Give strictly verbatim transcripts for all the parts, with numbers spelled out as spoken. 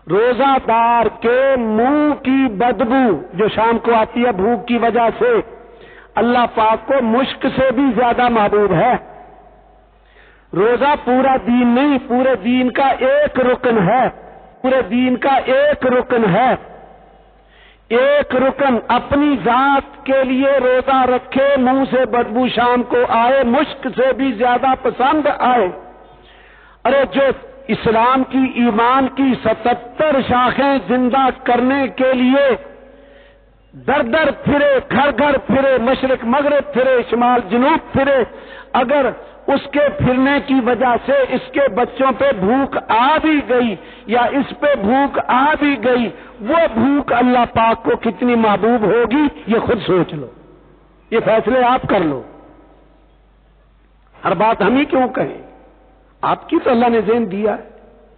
روزہ دار کے منہ کی بدبو جو شام کو آتی ہے بھوک کی وجہ سے، اللہ پاک کو مشک سے بھی زیادہ محبوب ہے۔ روزہ پورا دین نہیں، پورے دین کا ایک رکن ہے، پورے دین کا ایک رکن ہے۔ ایک رکن اپنی ذات کے لیے روزہ رکھے، منہ سے بدبو شام کو آئے، مشک سے بھی زیادہ پسند آئے۔ ارے جو اسلام کی، ایمان کی ستتر شاخیں زندہ کرنے کے لیے در در پھرے، گھر گھر پھرے، مشرق مغرب پھرے، شمال جنوب پھرے، اگر اس کے پھرنے کی وجہ سے اس کے بچوں پہ بھوک آ بھی گئی یا اس پہ بھوک آ بھی گئی، وہ بھوک اللہ پاک کو کتنی محبوب ہوگی یہ خود سوچ لو، یہ فیصلے آپ کر لو۔ ہر بات ہم ہی کیوں کہیں؟ آپ کی تو اللہ نے ذہن دیا ہے۔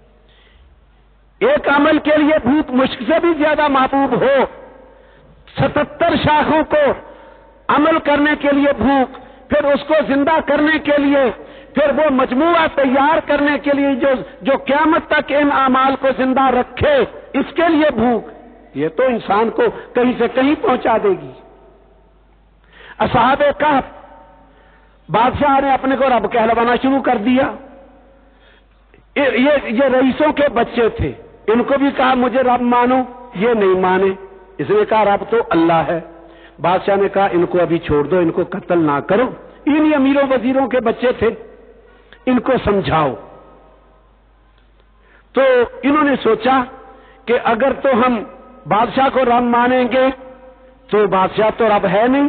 ایک عمل کے لیے بھوک مشک سے بھی زیادہ محبوب ہو، ستتر شاخوں کو عمل کرنے کے لیے بھوک، پھر اس کو زندہ کرنے کے لیے، پھر وہ مجموعہ تیار کرنے کے لیے جو جو قیامت تک ان اعمال کو زندہ رکھے، اس کے لیے بھوک، یہ تو انسان کو کہیں سے کہیں پہنچا دے گی۔ اصحاب کہف، بادشاہ نے اپنے کو رب کہلوانا شروع کر دیا۔ یہ یہ رئیسوں کے بچے تھے، ان کو بھی کہا مجھے رب مانو، یہ نہیں مانے، اس نے کہا رب تو اللہ ہے۔ بادشاہ نے کہا ان کو ابھی چھوڑ دو، ان کو قتل نہ کرو، انہی امیروں وزیروں کے بچے تھے، ان کو سمجھاؤ۔ تو انہوں نے سوچا کہ اگر تو ہم بادشاہ کو رب مانیں گے تو بادشاہ تو رب ہے نہیں،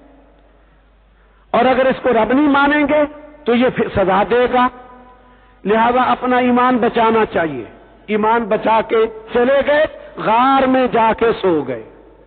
اور اگر اس کو رب نہیں مانیں گے تو یہ پھر سزا دے گا، لہذا اپنا ایمان بچانا چاہیے۔ ایمان بچا کے چلے گئے، غار میں جا کے سو گئے۔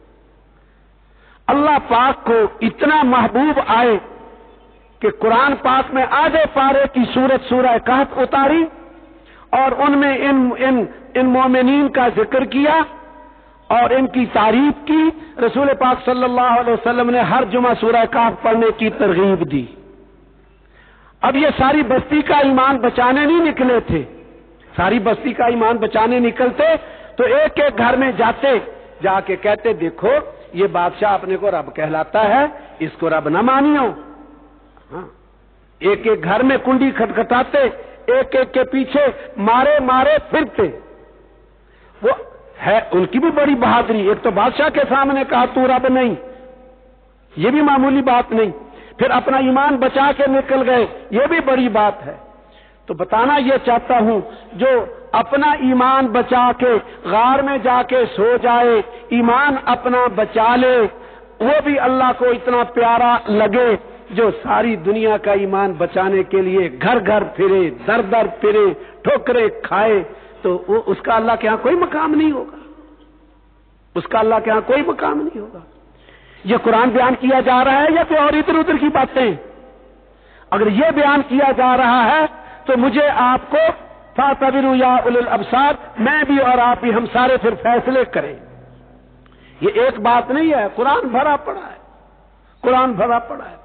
اللہ پاک کو اتنا محبوب آئے کہ قرآن پاک میں آدھے پارے کی سورت سورہ کہف اتاری اور ان میں ان ان ان مومنین کا ذکر کیا اور ان کی تعریف کی۔ رسول پاک صلی اللہ علیہ وسلم نے ہر جمعہ سورہ کہف پڑھنے کی ترغیب دی۔ اب یہ ساری بستی کا ایمان بچانے نہیں نکلے تھے، ساری بستی کا ایمان بچانے نکلتے تو ایک ایک گھر میں جاتے، جا کے کہتے دیکھو یہ بادشاہ اپنے کو رب کہلاتا ہے، اس کو رب نہ مانیو۔ ہاں، ایک ایک گھر میں کنڈی کھٹکھٹاتے، ایک ایک کے پیچھے مارے مارے پھرتے۔ وہ ہے ان کی بھی بڑی بہادری، ایک تو بادشاہ کے سامنے کہا تو رب نہیں، یہ بھی معمولی بات نہیں، پھر اپنا ایمان بچا کے نکل گئے، یہ بھی بڑی بات ہے۔ تو بتانا یہ چاہتا ہوں جو اپنا ایمان بچا کے غار میں جا کے سو جائے، ایمان اپنا بچا لے، وہ بھی اللہ کو اتنا پیارا لگے جو ساری دنیا کا ایمان بچانے کے لیے گھر گھر پھرے، در در پھرے، ٹھوکریں کھائے، تو وہ اس کا اللہ کے ہاں کوئی مقام نہیں ہوگا، اس کا اللہ کے ہاں کوئی مقام نہیں ہوگا۔ یہ قرآن بیان کیا جا رہا ہے یا کوئی اور ادھر ادھر کی باتیں؟ اگر یہ بیان کیا جا رہا ہے تو مجھے آپ کو فاعتبروا یا اولي الابصار، میں بھی اور آپ بھی، ہم سارے پھر فیصلے کریں۔ یہ ایک بات نہیں ہے، قرآن بھرا پڑا ہے، قرآن بھرا پڑا ہے۔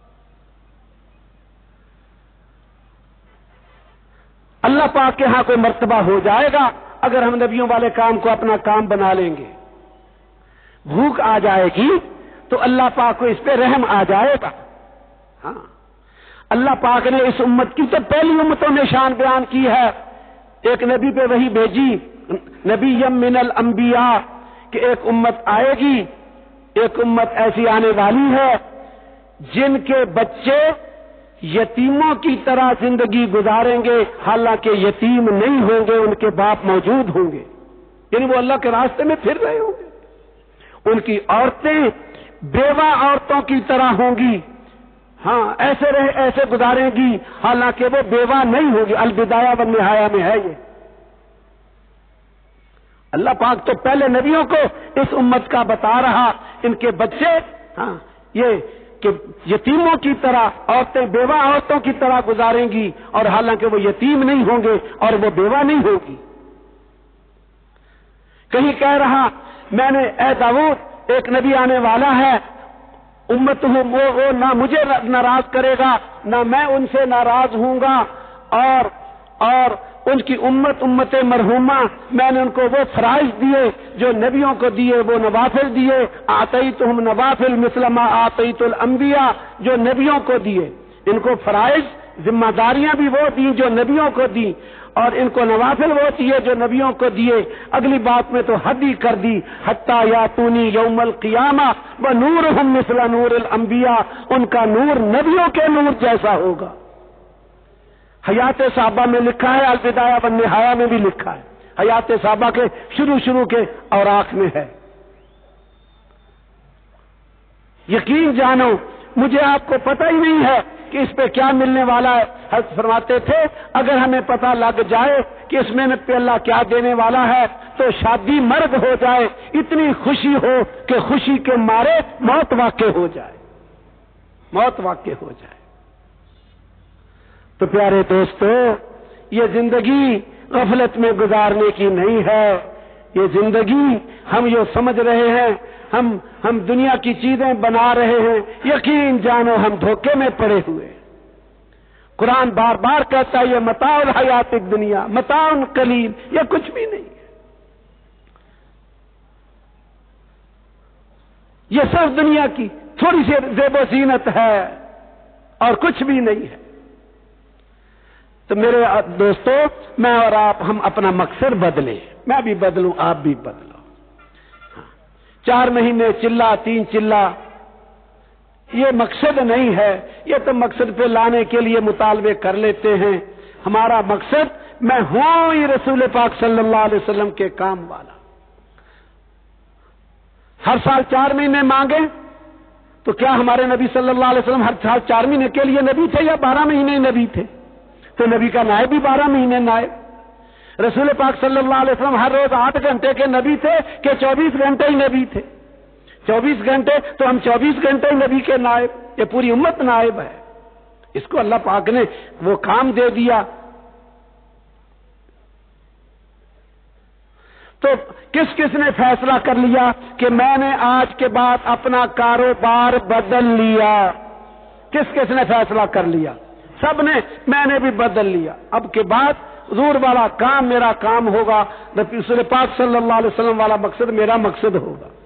اللہ پاک کے ہاں کوئی مرتبہ ہو جائے گا اگر ہم نبیوں والے کام کو اپنا کام بنا لیں گے۔ بھوک آ جائے گی تو اللہ پاک کو اس پہ رحم آ جائے گا۔ ہاں، اللہ پاک نے اس امت کی تو پہلی امتوں میں شان بیان کی ہے، ایک نبی پہ وہی بھیجی، نبی من الانبیاء، کہ ایک امت آئے گی، ایک امت ایسی آنے والی ہے جن کے بچے یتیموں کی طرح زندگی گزاریں گے، حالانکہ یتیم نہیں ہوں گے، ان کے باپ موجود ہوں گے، یعنی وہ اللہ کے راستے میں پھر رہے ہوں گے۔ ان کی عورتیں بیوہ عورتوں کی طرح ہوں گی، ہاں ایسے رہے ایسے گزاریں گی حالانکہ وہ بیوہ نہیں ہوگی۔ البدایہ والنہایہ میں ہے یہ۔ اللہ پاک تو پہلے نبیوں کو اس امت کا بتا رہا، ان کے بچے ہاں یہ کہ یتیموں کی طرح، عورتیں بیوہ عورتوں کی طرح گزاریں گی، اور حالانکہ وہ یتیم نہیں ہوں گے اور وہ بیوہ نہیں ہوگی۔ کہیں کہہ رہا میں نے اے داؤد ایک نبی آنے والا ہے، امت ہوں وہ, وہ نہ مجھے ناراض کرے گا نہ میں ان سے ناراض ہوں گا، اور اور ان کی امت امت مرحومہ میں نے ان کو وہ فرائض دیے جو نبیوں کو دیے، وہ نوافل دیے، آتیتہم نوافل مثل ما آتیت الانبیاء، جو نبیوں کو دیے، ان کو فرائض ذمہ داریاں بھی وہ دی جو نبیوں کو دی، اور ان کو نوافل وہ دیے جو نبیوں کو دیے۔ اگلی بات میں تو حد ہی کر دی، حتی یاتونی یوم القیامہ ونورہم مثل نور الانبیاء، ان کا نور نبیوں کے نور جیسا ہوگا۔ حیات صحابہ میں لکھا ہے، البدایہ والنہایہ میں بھی لکھا ہے، حیات صحابہ کے شروع شروع کے اوراق میں ہے۔ یقین جانو مجھے آپ کو پتہ ہی نہیں ہے کہ اس پہ کیا ملنے والا ہے۔ حضرت فرماتے تھے اگر ہمیں پتہ لگ جائے کہ اس میں پہ اللہ کیا دینے والا ہے تو شادی مرگ ہو جائے، اتنی خوشی ہو کہ خوشی کے مارے موت واقع ہو جائے، موت واقع ہو جائے۔ تو پیارے دوستو، یہ زندگی غفلت میں گزارنے کی نہیں ہے، یہ زندگی ہم یہ سمجھ رہے ہیں ہم ہم دنیا کی چیزیں بنا رہے ہیں، یقین جانو ہم دھوکے میں پڑے ہوئے۔ قرآن بار بار کہتا ہے یہ متاع الحیات الدنیا، متاع قلیل، یہ کچھ بھی نہیں ہے، یہ صرف دنیا کی تھوڑی سی زیب و زینت ہے اور کچھ بھی نہیں ہے۔ تو میرے دوستو، میں اور آپ ہم اپنا مقصد بدلیں، میں بھی بدلوں، آپ بھی بدلو۔ چار مہینے چلا، تین چلا، یہ مقصد نہیں ہے، یہ تو مقصد پہ لانے کے لیے مطالبے کر لیتے ہیں۔ ہمارا مقصد میں ہوں ہی رسول پاک صلی اللہ علیہ وسلم کے کام والا۔ ہر سال چار مہینے مانگے تو کیا ہمارے نبی صلی اللہ علیہ وسلم ہر سال چار مہینے کے لیے نبی تھے یا بارہ مہینے نبی تھے؟ تو نبی کا نائب بھی بارہ مہینے نائب۔ رسول پاک صلی اللہ علیہ وسلم ہر روز آٹھ گھنٹے کے نبی تھے کہ چوبیس گھنٹے ہی نبی تھے؟ چوبیس گھنٹے، تو ہم چوبیس گھنٹے ہی نبی کے نائب، یہ پوری امت نائب ہے۔ اس کو اللہ پاک نے وہ کام دے دیا۔ تو کس کس نے فیصلہ کر لیا کہ میں نے آج کے بعد اپنا کاروبار بدل لیا؟ کس کس نے فیصلہ کر لیا؟ سب نے، میں نے بھی بدل لیا، اب کے بعد حضور والا کام میرا کام ہوگا، رسول پاک صلی اللہ علیہ وسلم والا مقصد میرا مقصد ہوگا۔